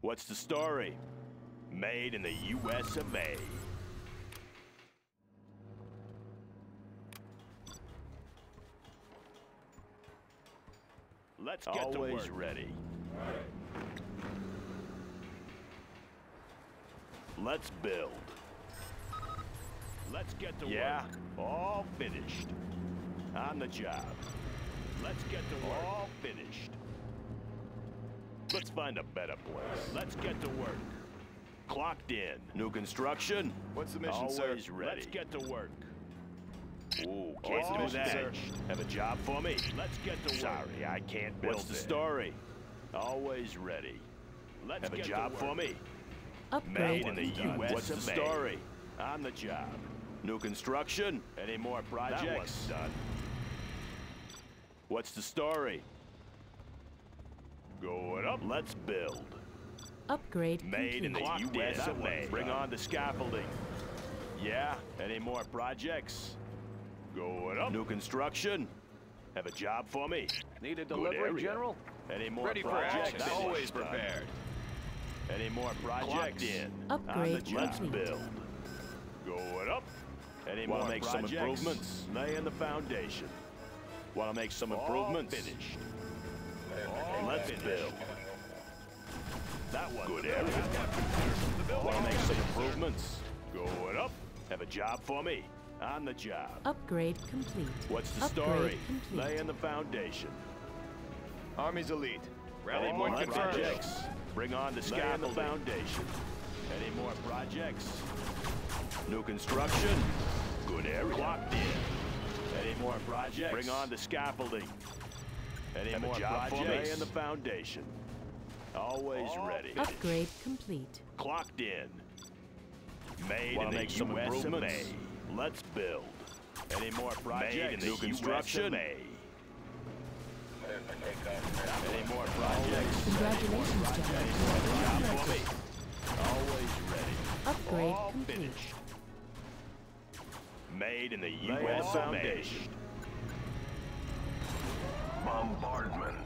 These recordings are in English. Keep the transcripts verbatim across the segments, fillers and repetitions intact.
What's the story? Made in the U S of A. Let's get Always to work. Ready. Let's build. Let's get to Yeah. work. All finished. On the job. Let's get to work. All finished. Let's find a better place. Let's get to work. Clocked in. New construction. What's the mission, Always sir? ready. Let's get to work. Ooh, What's can't the do mission, that. sir? Have a job for me? Let's get to work. Sorry, I can't build What's the it. story? Always ready. Let's have a get to job work. for me? Upgrade Made in the complete. U S What's of the A. story? On the job. New construction? Any more projects? That one's done. What's the story? Going up. Let's build. Upgrade Made in the complete. U S That of A. one's Bring done. on the scaffolding. Yeah? Any more projects? Going up. New construction? Have a job for me? Need a Good delivery, area. General? Any more Ready for projects? action. That Always one's done. prepared. Any more projects? Clocked in. Upgrade On the job. Let's complete. build. Going up. Any Wanna more make some projects? improvements? Laying the foundation. Want to make some All improvements? finished. All Let's finished. build. That one. Good area. Want to make some improvements? Going up. Have a job for me? On the job. Upgrade complete. What's the Upgrade story? complete. Laying the foundation. Army's elite. Rally Any point more confirmed. projects? Bring on the scaffolding. foundation. Any more projects? New construction? Good area. Clocked in. Any more projects? Bring on the scaffolding. Any Have a more job for me? projects? Laying the foundation. Always All ready. Upgrade complete. Clocked in. Made Wanna in the make some U S of A. improvements? Let's build. Any more projects? Made in the New U S construction? of A. Any more projects? Congratulations, General. Any You more have job been for me? promoted. Always ready. Upgrade All complete. finished. Made in the U Laying S the of A. foundation. Bombardment.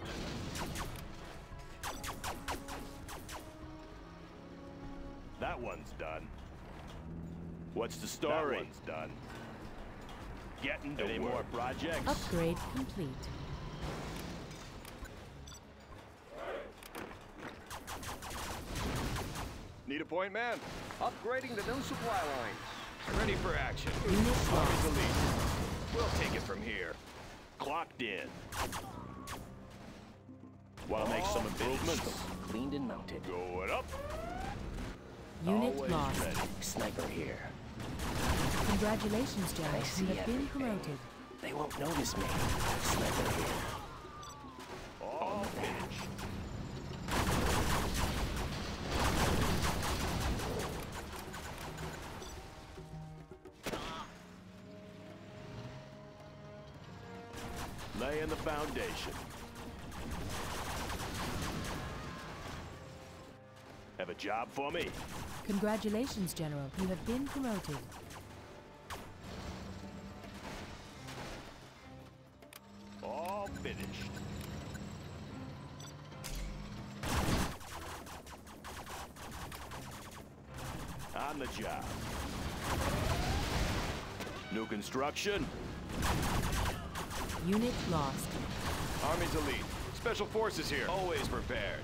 That one's done. What's the story? That one's done. Getting to Any work. more projects? Upgrade complete. Need a point man? Upgrading the new supply lines. Ready for action. Unit Army's lost. elite. We'll take it from here. Clocked in. Want to make some All improvements? Cleaned and mounted. Going up. Unit Always lost. ready. Sniper here. Congratulations, General. I see You have been everything. promoted. They won't notice me. Sniper here. All finished. Laying the foundation. Have a job for me? Congratulations, General. You have been promoted. All finished. On the job. New construction? Unit lost. Army's elite. Special forces here. Always prepared.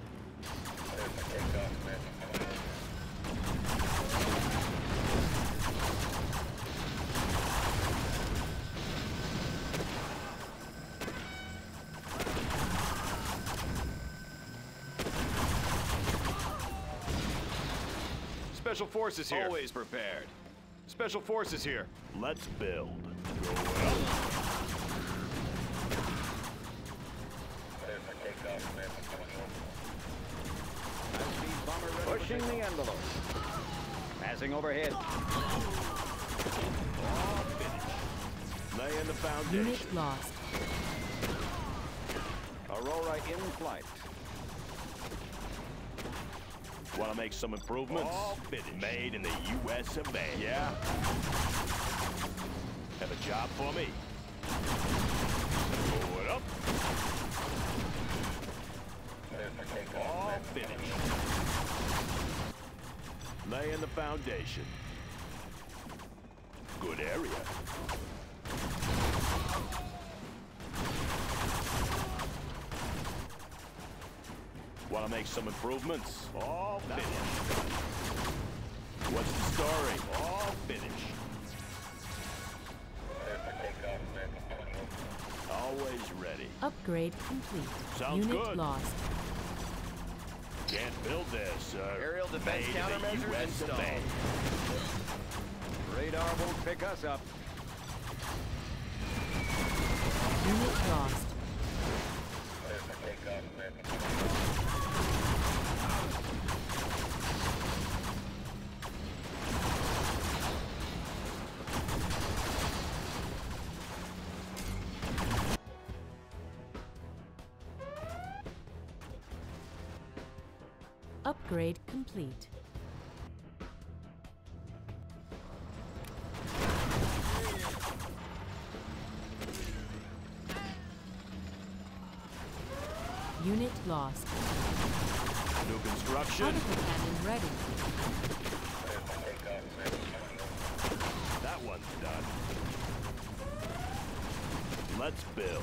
Special forces here. Always prepared. Special forces here. Let's build. Going up. Pushing the envelope. Passing overhead. All finished. Laying the foundation. Unit lost. Aurora in flight. Want to make some improvements? All finished. Made in the U S of A. Yeah? Have a job for me? Going up. All finished. foundation. Good area. Want to make some improvements? All finished. What's the story? All finished. Always ready. Upgrade complete. Sounds Unit good. lost. Can't build this, sir. Aerial defense Made in the countermeasures U S installed. of A. Radar won't pick us up. Unit lost. Upgrade complete. Unit lost. New construction. Particle cannon ready. That one's done. Let's build.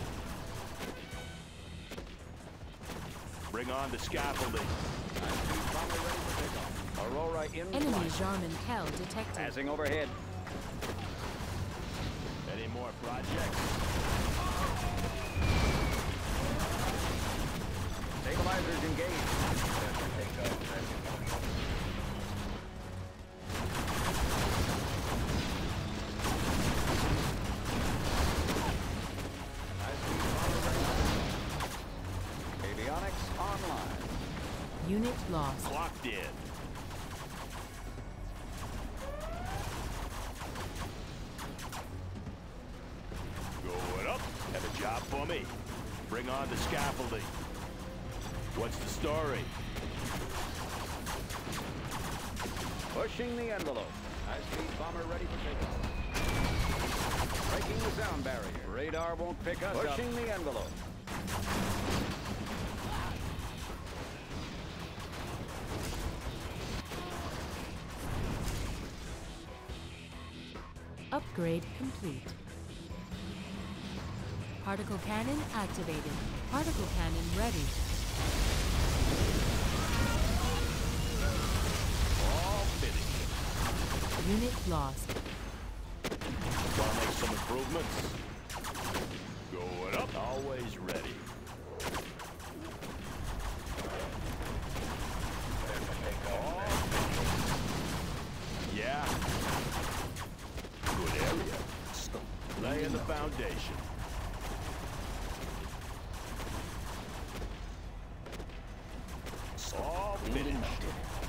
Bring on the scaffolding. Aurora in Enemy flight. Jarman Kell detected. Passing overhead. Any more projects? Stabilizers engaged. Avionics online. Unit lost. Clocked in. Going up. Have a job for me. Bring on the scaffolding. What's the story? Pushing the envelope. High-speed bomber ready for takeoff. Breaking the sound barrier. Radar won't pick us up. Pushing the envelope. Upgrade complete. Particle cannon activated. Particle cannon ready. All finished. Unit lost. Want to make some improvements? Going up. Always ready. All finished. Yeah. Good area. Laying the foundation. All finished.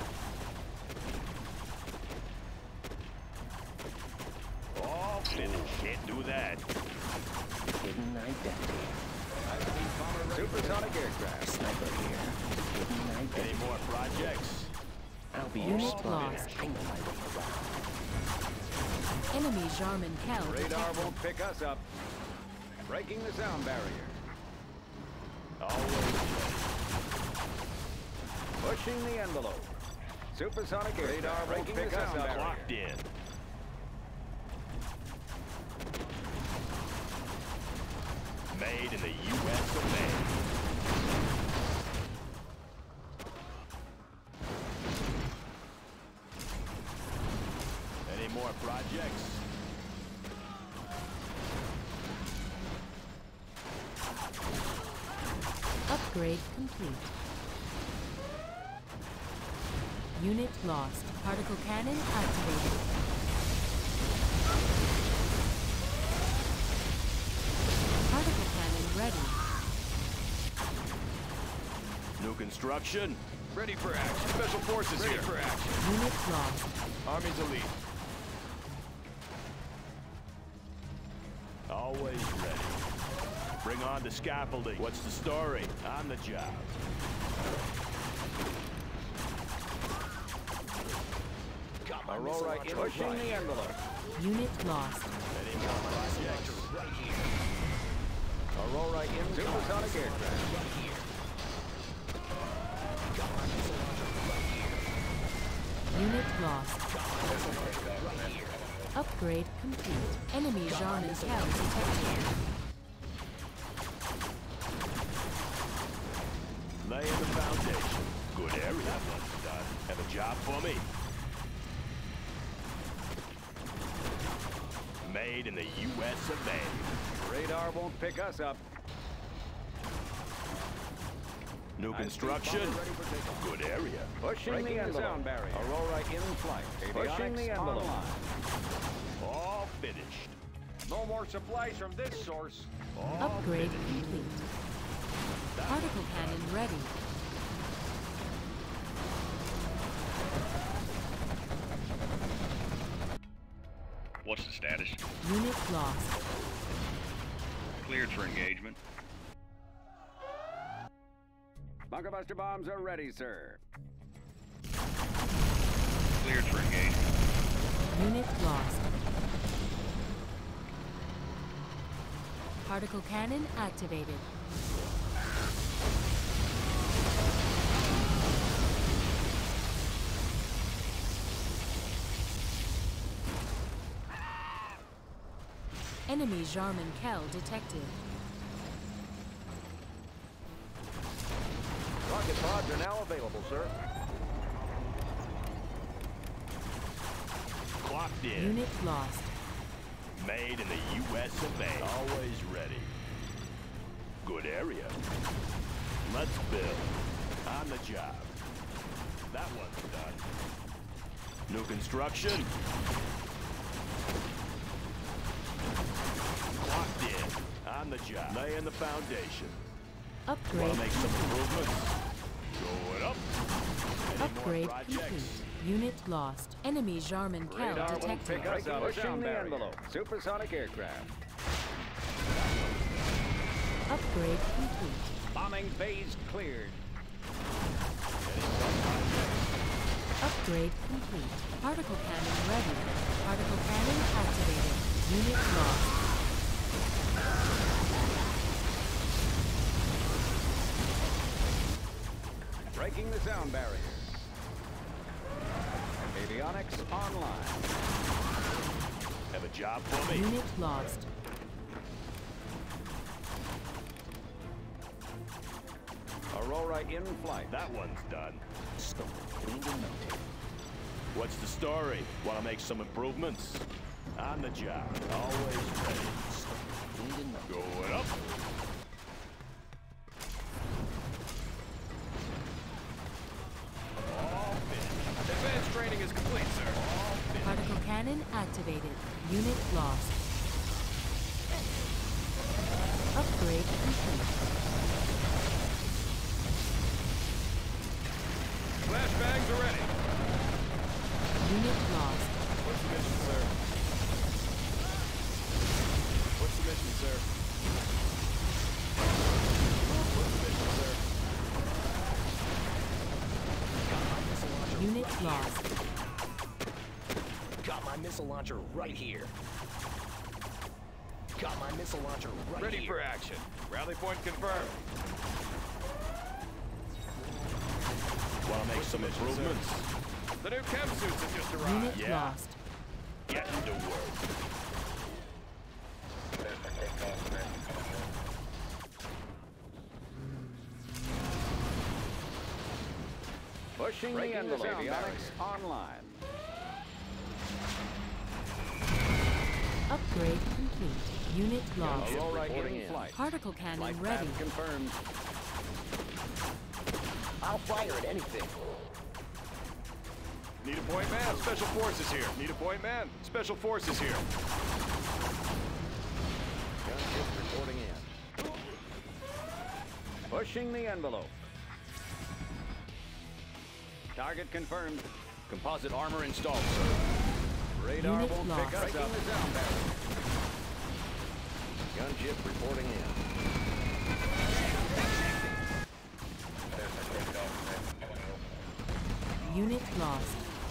All finished. Can't do that. Hidden identity. High-speed bomber ready. Supersonic aircraft. Sniper here. Hidden Any identity. more projects? I'll be Unit your spotted. lost. I know my way around. Enemy Jarman Kell Radar detected. won't pick us up. Breaking the sound barrier. Always ready. Pushing the envelope. Supersonic radar won't pick us up. Clocked in. Made in the U S of A. Any more projects? Upgrade complete. Unit lost. Particle cannon activated. Particle cannon ready. New construction? Ready for action. Special forces Ready here. for action. Unit lost. Army's elite. Always ready. Bring on the scaffolding. What's the story? On the job. Aurora in pushing the envelope. Unit lost. Any more projects? Aurora in supersonic aircraft. Unit lost. Upgrade complete. Enemy Jarman Kell detected. Laying the foundation. Good area. That one's done. Have a job for me? Made in the U S of A. Radar won't pick us up. New construction. Good area. Pushing Breaking the the envelope. sound barrier. Aurora in flight. Pushing the Avionics envelope. online. All finished. No more supplies from this source. All Upgrade finished. complete. Particle cannon ready. What's the status? Unit lost. Cleared for engagement. Bunker buster bombs are ready, sir. Cleared for engagement. Unit lost. Particle cannon activated. Enemy Jarman Kell detected. Rocket pods are now available, sir. Clocked in. Unit lost. Made in the U S of A. Always ready. Good area. Let's build. On the job. That one's done. New construction. Clocked in. On the job. Laying the foundation. Upgrade Want to make some complete. improvements? Going up. Any Upgrade more projects? complete. Unit lost. Enemy Jarman Kell Radar won't detected. pick us up. Pushing sound the barrier. envelope. Supersonic aircraft. Upgrade complete. Bombing phase cleared. Upgrade complete. Particle cannon ready. Particle cannon activated. Unit lost. Breaking the sound barrier. Avionics online. Have a job for me? Unit lost. Aurora in flight. That one's done. Stolen, cleaned and melted. What's the story? Want to make some improvements? On the job. Always ready. Stolen, cleaned and melted. Going up. All finished. Advanced training is complete, sir. All finished. Particle cannon activated. Unit lost. Upgrade complete. Flashbangs are ready. Unit lost. What's the mission, sir? What's the mission, sir? What's the mission, sir? Unit lost. Got my missile launcher right here. Got my missile launcher right Ready here. for action. Rally point confirmed. Want to make some improvements? The new chem suits have just arrived. Unit Yeah. lost. Getting to work. Pushing Breaking the the envelope. sound Avionics online. Upgrade complete. Unit lost. Aurora reporting in in. flight. Particle cannon Flight ready. path confirmed. I'll fire at anything. Need a point man. Special forces here. Need a point man. Special forces here. Gunship reporting in. Pushing the envelope. Target confirmed. Composite armor installed, sir. Radar Unit won't lost. pick us Breaking up. The sound barrier. Gunship reporting in. Unit lost.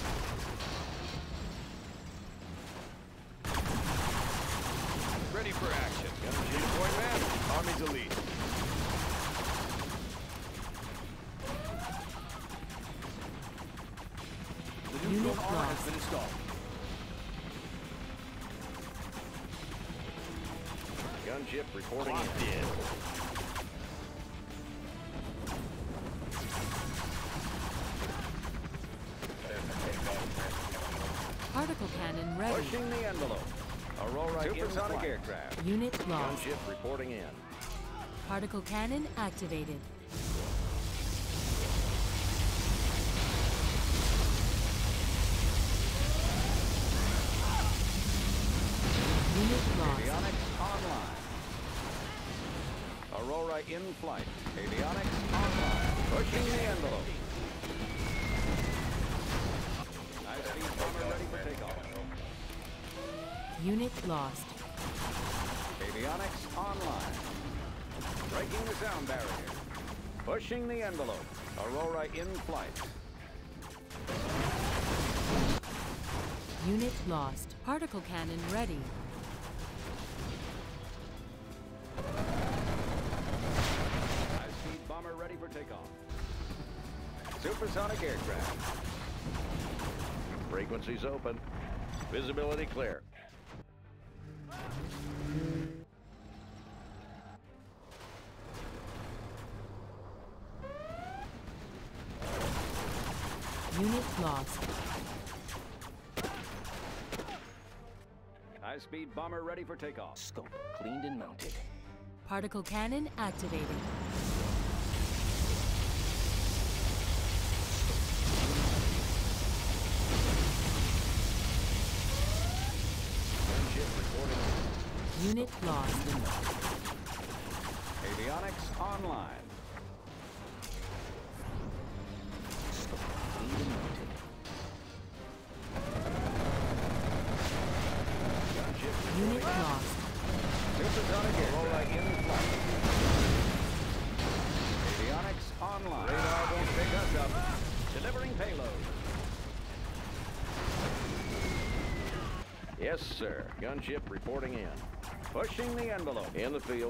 Ready for action. Need a point man. Army's elite. The Unit neutral armor has lost. been installed. Gunship reporting Clocked in. in. Particle cannon ready. Pushing the envelope. Aurora supersonic aircraft. Unit lost. Gunship reporting in. Particle cannon activated. Unit lost. Avionics online. Aurora in flight. Avionics online. Pushing the envelope. High-speed bomber ready for takeoff. Unit lost. Avionics online. Breaking the sound barrier. Pushing the envelope. Aurora in flight. Unit lost. Particle cannon ready. High-speed bomber ready for takeoff. Supersonic aircraft. Frequencies open. Visibility clear. Unit lost. High-speed bomber ready for takeoff. Scope cleaned and mounted. Particle cannon activated. Gunship reporting. Unit lost. Avionics online. Scope cleaned and mounted. Gunship Unit lost. supersonic Aurora in flight. Avionics online. Radar won't pick us up. Delivering payload. Yes, sir. Gunship reporting in. Pushing the envelope. In the field.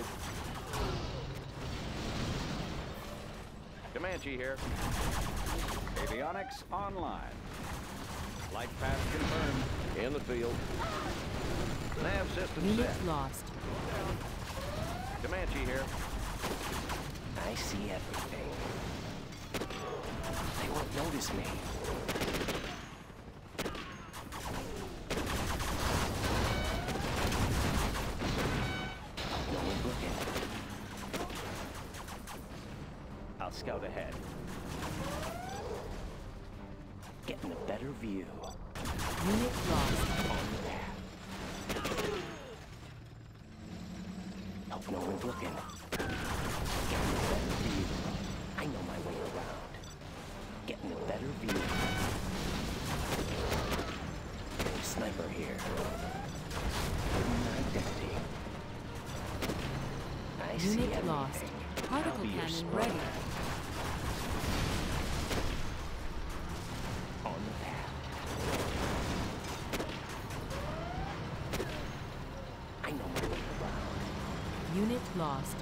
Comanche here. Avionics online. Flight path confirmed. In the field. Nav system Unit set. lost. Comanche here. I see everything. They won't notice me. No one's looking. I'll scout ahead. Getting a better view. Unit lost. On the path. Hope no one's looking. Getting a better view. I know my way around. Getting a better view. Sniper here. Hidden identity. I see Unit everything. lost. I'll Particle be your cannon spotter. ready. On the path. I know my way around. Unit lost.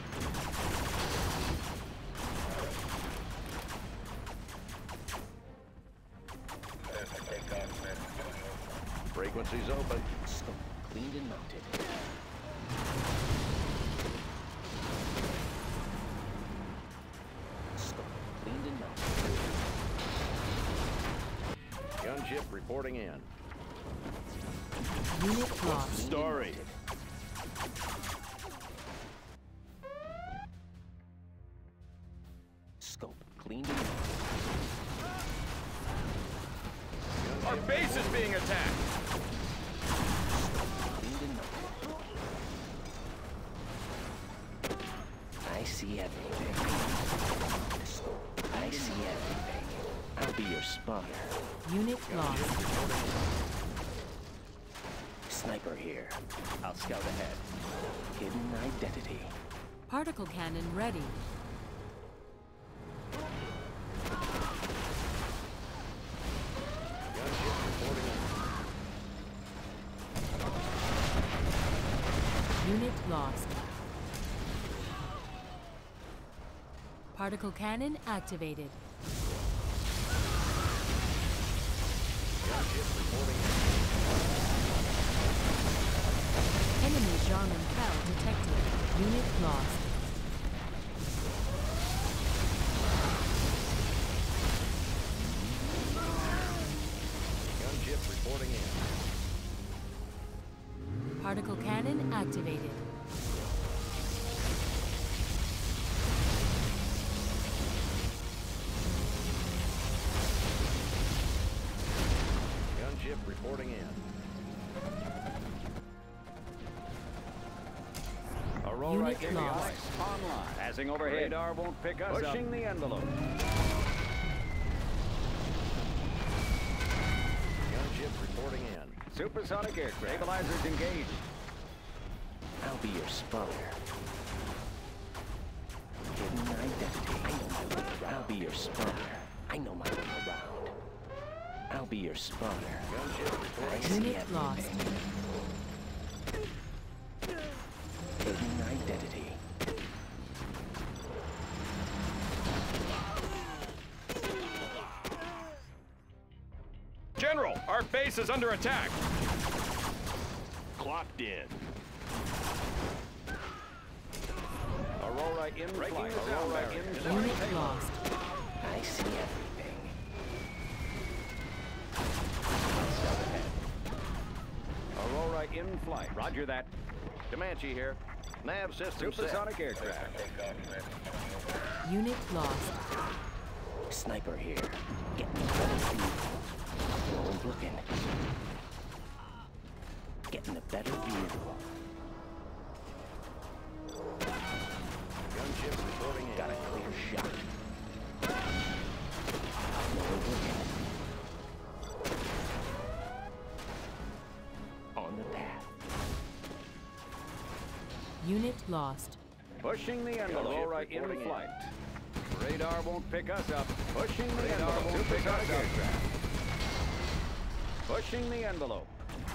Frequencies open. Scope cleaned and mounted. Scope cleaned and mounted. Gunship reporting in. Unit lost. Story. Scope cleaned and mounted. Our base is being attacked. Cleaned and mounted. I see everything. I see everything. I'll be your spotter. Unit lost. Sniper here. I'll scout ahead. Hidden identity. Particle cannon ready. Gunship reporting in. Unit lost. Particle cannon activated. Gunship reporting in. Enemy Jarman fell detected. Unit lost. Gunship reporting in. Particle cannon activated. Gunship reporting in. Aurora Unit lost. online. Passing overhead. Radar won't pick us up. Pushing the envelope. Gunship reporting in. Supersonic aircraft. Stabilizers engaged. I'll be your spawner. Hidden identity. I know my way around. I'll be your spawner. I know my way around. I'll be your spawner. Gunship reporting I see Unit everything. lost. Hidden identity. General, our base is under attack. Clocked in. Aurora in flight. Aurora in flight. Unit lost. I see everything. Aurora in flight. Roger that. Comanche here. Nav system Supersonic aircraft. Unit lost. Sniper here. Get me better view. No one's looking. Getting a better view. Gunship reporting in. Got a clear shot. No one's looking. On the path. Unit lost. Pushing the envelope. Aurora in flight. Radar won't pick us up. Pushing the envelope. Won't pick us up. Pushing the envelope.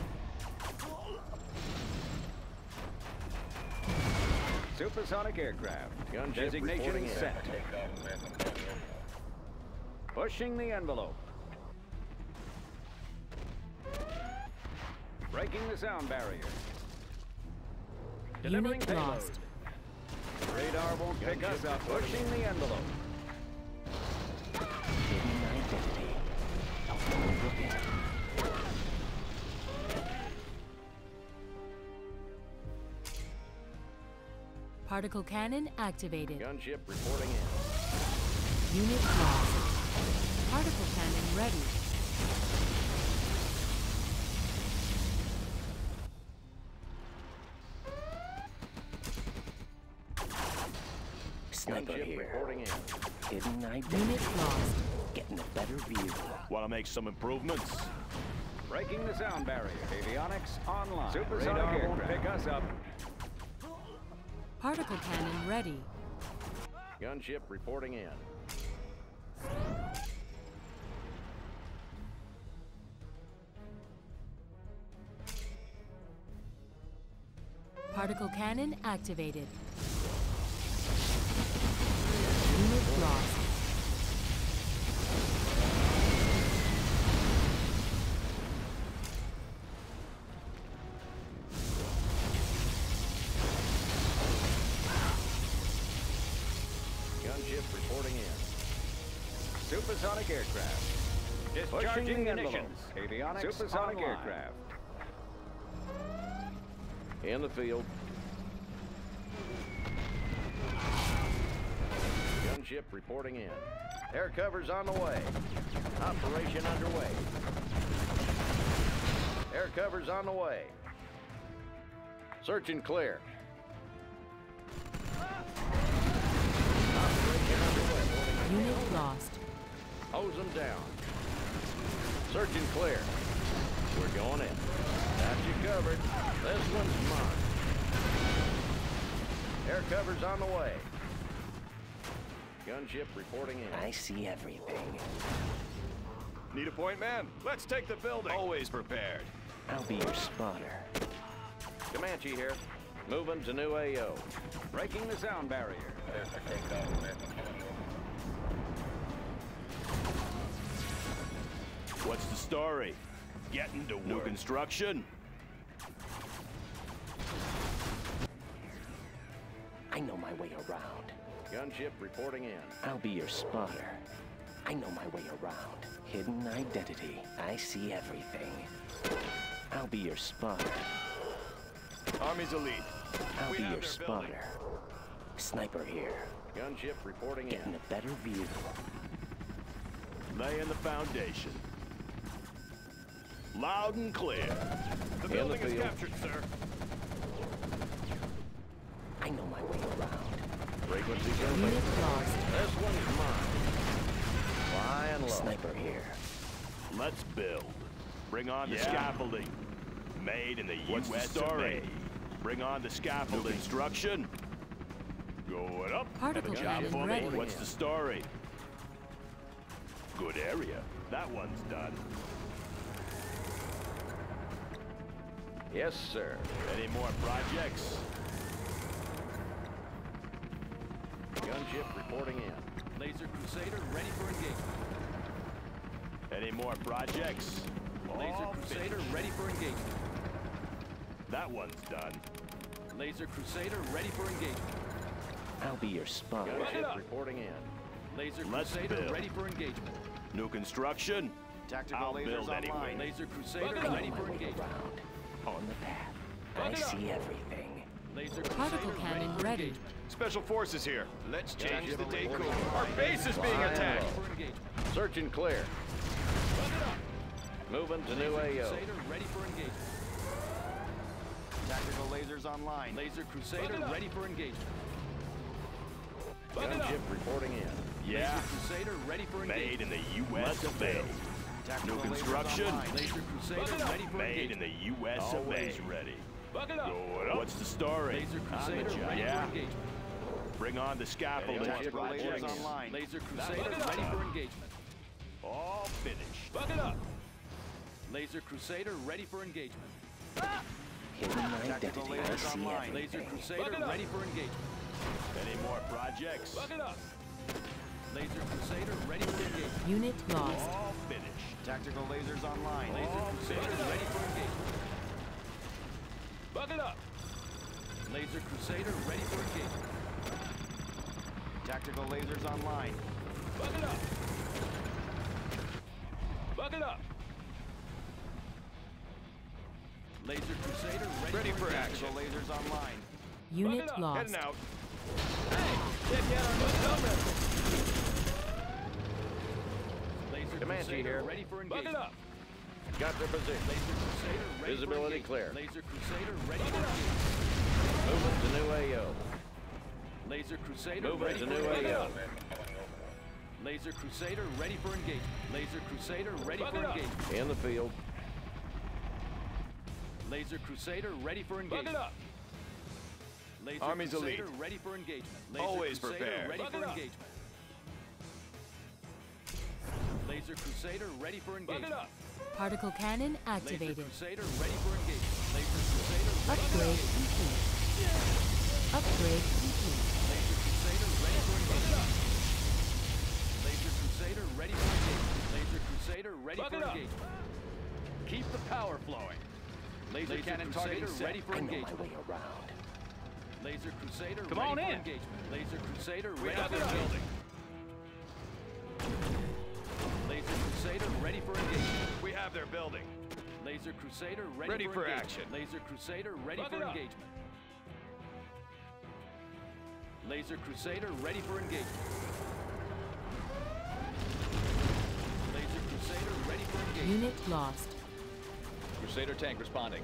Supersonic aircraft. Gun designation set. Pushing the envelope. Breaking the sound barrier. Delivering Unit payload. lost. Radar won't pick us up. Pushing the envelope. Hidden identity. No one's looking. Particle cannon activated. Gunship reporting in. Unit lost. Particle cannon ready. Sniper Gunship here. reporting in. Hidden identity. Unit lost. Getting a better view. Want to make some improvements? Breaking the sound barrier. Avionics online. Supersonic Radar won't pick us up. Particle cannon ready. Gunship reporting in. Particle cannon activated. Unit lost. Gunship reporting in. Supersonic aircraft. Discharging munitions. Avionics Supersonic online. Aircraft. In the field. Gunship reporting in. Air cover's on the way. Operation underway. Air cover's on the way. Search and clear. Operation underway. Unit lost. Hose them down. Search and clear. We're going in. Got you covered. This one's mine. Air cover's on the way. Gunship reporting in. I see everything. Need a point man? Let's take the building. Always prepared. I'll be your spotter. Comanche here. Moving to new A O. Breaking the sound barrier. What's the story? Getting to work. New construction? Gunship reporting in. I'll be your spotter. I know my way around. Hidden identity. I see everything. I'll be your spotter. Army's elite. I'll We be have your their spotter. building. Sniper here. Gunship reporting Getting in. a better view. Laying the foundation. Loud and clear. The In building the is field. captured, sir. I know my way around. Frequency Unit open. lost. This one's mine. Flying low. Sniper here. Let's build. Bring on the Yeah. scaffolding. Made in the What's the U S story? of A. Bring on the scaffolding. Construction. Going up. Particle Have a job cannon for me? ready. What's the story? Good area. That one's done. Yes, sir. Any more projects? Gunship reporting in. Laser Crusader ready for engagement. Any more projects? Laser All Crusader finished. ready for engagement. That one's done. Laser Crusader ready for engagement. I'll be your spotter. Gunship reporting in. Laser Let's Crusader build. ready for engagement. New construction? Tactical I'll lasers build online. anyway. Laser Crusader I know ready my for way engagement. around. On the path. I see everything. Laser Particle Crusader cannon ready for ready. engagement. Special forces here. Let's change the Gunship decor. reporting in. Our base is being Flying attacked. low. For engagement. Search and clear. Moving to new Laser A O. Crusader ready for engagement. Tactical lasers online. Laser Crusader ready for engagement. Gunship reporting in. Yeah. Laser Crusader ready for Made engagement. in the U S of A. Tactical New lasers construction? online. Laser Crusader ready for Made in engagement. the U S of A. Always ready. Going up. What's the story? Laser On the Crusader job. ready Yeah. for engagement. Bring on the scaffolding. Tactical lasers Projects. online. Laser Crusader ready for engagement. All finished. Laser Crusader ready for engagement. Hidden Tactical identity. I lasers see online. Laser everything. Crusader ready for engagement. Any more projects? Laser Crusader ready for engagement. Unit lost. All finished. Tactical lasers online. Laser Crusader ready for engagement. Laser Crusader ready for engagement. Tactical lasers online. Laser Crusader ready, Ready for engagement. Tactical lasers online. Unit lost. Heading out. Laser Comanche Crusader here. ready for engagement. Got their position. Laser Crusader ready Visibility for clear. engagement. Laser Crusader ready for engagement. Moving to new A O. Laser Crusader Moving ready to for new A O. engagement. Laser Crusader ready for engagement. Laser Crusader ready for engagement. In the field. Laser Crusader ready for engagement. Laser Army's Crusader elite. ready for engagement. Laser Always Crusader prepared. ready for engagement. Laser Crusader ready for engagement. Particle cannon Laser activated. Crusader ready for engagement. Laser Crusader ready for Upgrade engagement. complete. Upgrade complete. Laser Crusader ready for engagement. Laser Crusader ready for engagement. Laser Crusader ready for engagement. Keep the power flowing. Laser, Laser cannon targeting targeting set. ready for I know my engagement. way around. Laser Crusader Come ready on for in. engagement. Laser Crusader We ready have for their engagement. building. Laser Crusader ready for engagement. We have their building. Laser Crusader ready, Ready for engagement. action. Laser Crusader ready for engagement. Laser Crusader ready for engagement. Laser Crusader ready for engagement. Unit lost. Crusader tank responding.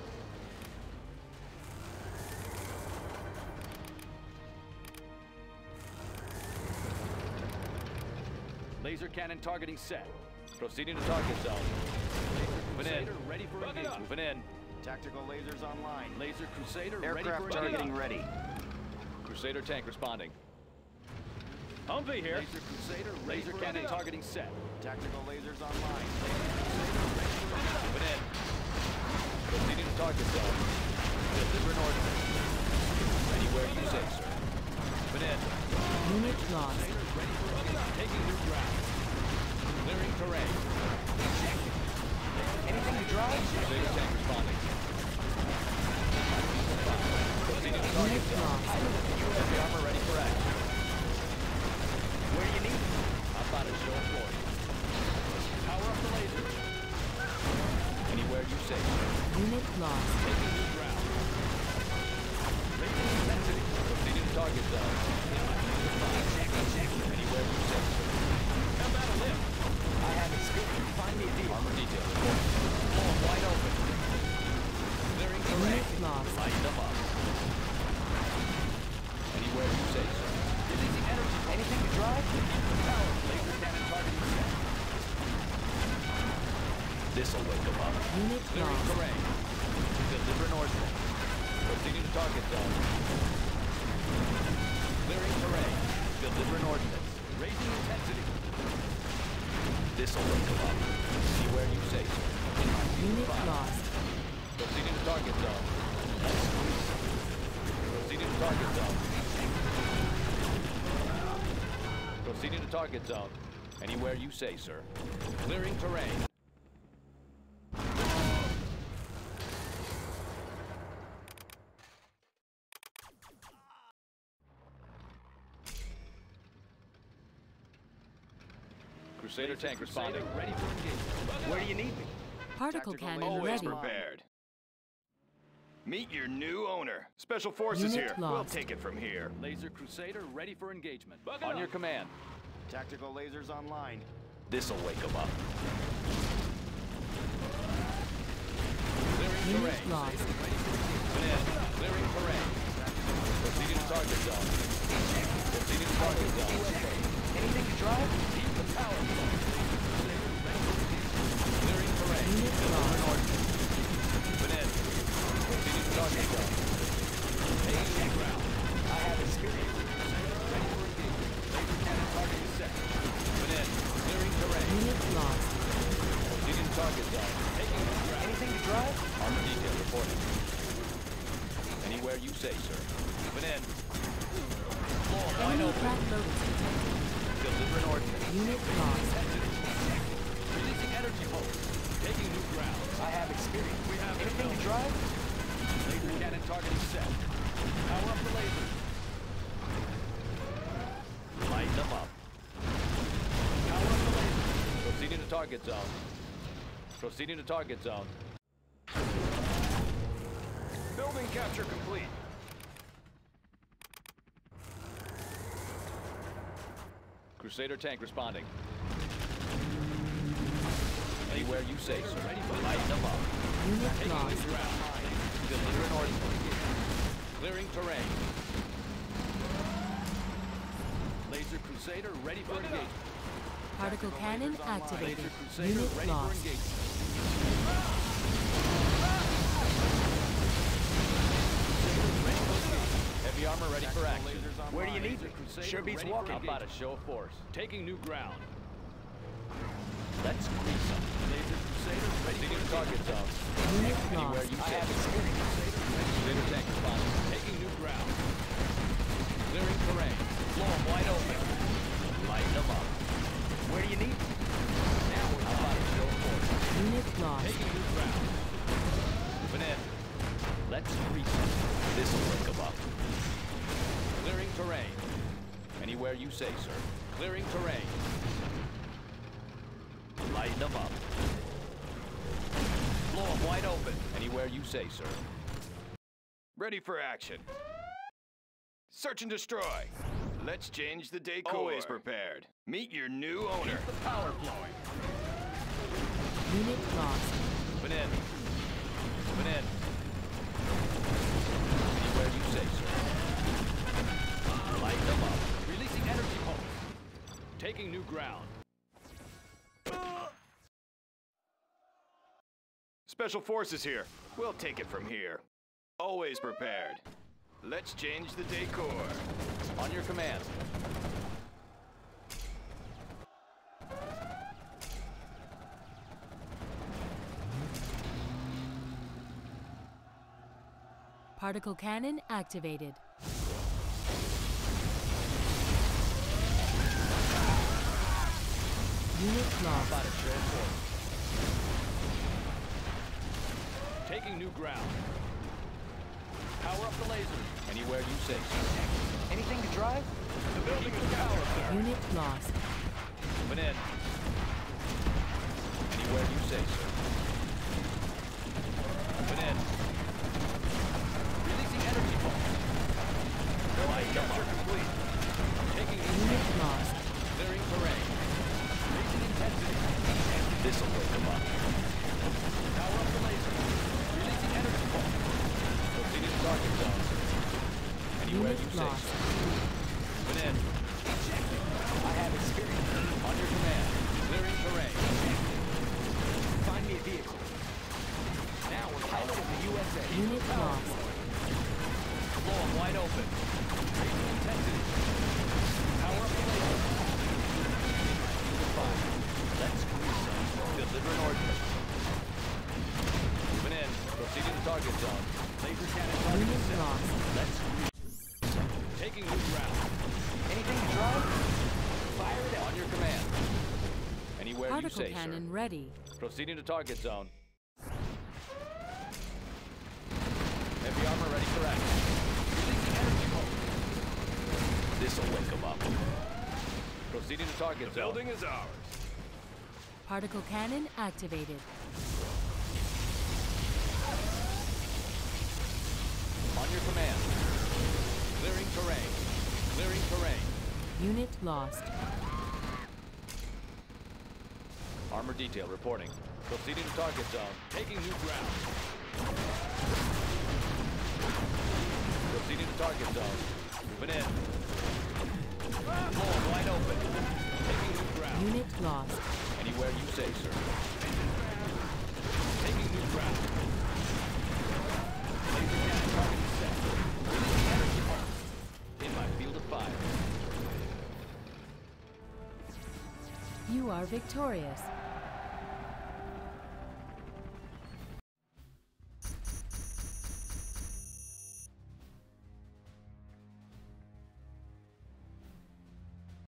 Laser cannon targeting set. Proceeding to target zone. Laser Moving in. Crusader ready for engagement. Moving in. Tactical lasers online. Laser Crusader ready Aircraft for targeting engagement. ready. Crusader tank responding. Humvee here. Laser Crusader ready Laser for cannon engagement. targeting set. Tactical lasers online. Moving in. Proceeding to target zone. This is North. Ready where you say, sir. Moving in. Unit lost. Taking new ground. Clearing terrain. Anything to drive? Crusader tank responding. Proceeding to target Unit zone. lost. Heavy armor ready for action. This'll wake them up. Unit Clearing lost. terrain. Deliver Northern. Proceeding to target zone. Clearing terrain. Deliver Northern. Raising intensity. This'll wake them up. See where you say so. Unit Fine. lost. Proceeding to target zone. Proceeding to target zone. Proceeding to target zone. Anywhere you say, sir. Clearing terrain. Crusader tank responding. Ready for engagement. Where do you need me? Particle Tactical cannon laser Always ready. prepared. Meet your new owner. Special Forces Unit here. We'll lost. take it from here. Laser Crusader ready for engagement. On your command. Tactical lasers online. This'll wake them up. Clearing Unit terrain. lost. Command. Clearing terrain. Proceeding to target zone. Proceeding to target zone. Anything to drive? Keep the power flowing. Clearing terrain. Unit Deliver lost. Northern. Command. Proceeding to target zone. Taking the ground. I have experience. Ready for engagement. Laser cannon target is set. Command. Clearing terrain. Unit lost. Proceeding to target zone. Taking the ground. Anything to drive? Armor detail reporting. Anywhere you say, sir. Move in. Floor wide Enemy open. crack loaders detected. Deliver an ordnance. Unit lost. Releasing energy pulse. Taking new ground. I have experience. We have Anything to drive? Laser cannon targeting set. Power up the lasers. Light them up. Power up the lasers. Proceeding to target zone. Proceeding to target zone. Building capture complete. Crusader tank responding. Anywhere you say, sir. Light them up. Unit Taking lost. new ground. Deliver an ordnance. Clearing terrain. Laser Crusader ready for engagement. Particle cannon activated. Laser Crusader Unit ready for lost. engagement. Heavy armor ready for action. Lasers online. Where do you need me? Laser Crusader Sure beats ready for walking. How about a engagement. show of force? Taking new ground. Let's grease them. Laser Crusader ready Proceeding for to target zone. Unit Anywhere lost. you I say. have experience. Crusader tank responding. Taking new ground. Clearing terrain. Floor wide open. Light them up. Where do you need me? Now we're how about a show of force? Unit lost. Taking new ground. Moving in. Let's grease them. This'll wake them up. Clearing terrain. Anywhere you say, sir. Clearing terrain. Light them up. Blow them wide open. Anywhere you say, sir. Ready for action. Search and destroy. Let's change the decor. Always prepared. Meet your new owner. the power flowing. Unit lost. Moving in. Moving in. Anywhere you say, sir. Light them up. Releasing energy pulse. Taking new ground. Special Forces here. We'll take it from here. Always prepared. Let's change the decor. On your command. Particle cannon activated. Unit lost. About a show of force. Taking new ground. Power up the lasers. Anywhere you say, sir. Anything to drive? The building is power sir. Unit lost. Moving in. Anywhere you say, sir. Moving in. Releasing energy pulse. Light them up. Complete. Taking new Unit lost. Clearing terrain. Raising intensity. This'll wake them up. Power up the lasers. Releasing energy pulse. Proceeding to target zone. Anywhere Unit you say, lost. sir. Moving in. I have experience. On your command. Clearing terrain. Find me a vehicle. Particle say, cannon sir. ready. Proceeding to target zone. Heavy armor ready for action. Releasing energy pulse. This'll wake them up. Proceeding to target The zone. building is ours. Particle cannon activated. On your command. Clearing terrain. Clearing terrain. Unit lost. Armor detail reporting. Proceeding to target zone. Taking new ground. Proceeding to target zone. Moving in. Floor wide open. Taking new ground. Unit lost. Anywhere you say, sir. Taking new ground. Laser cannon target set. Releasing energy pulse. In my field of fire. You are victorious.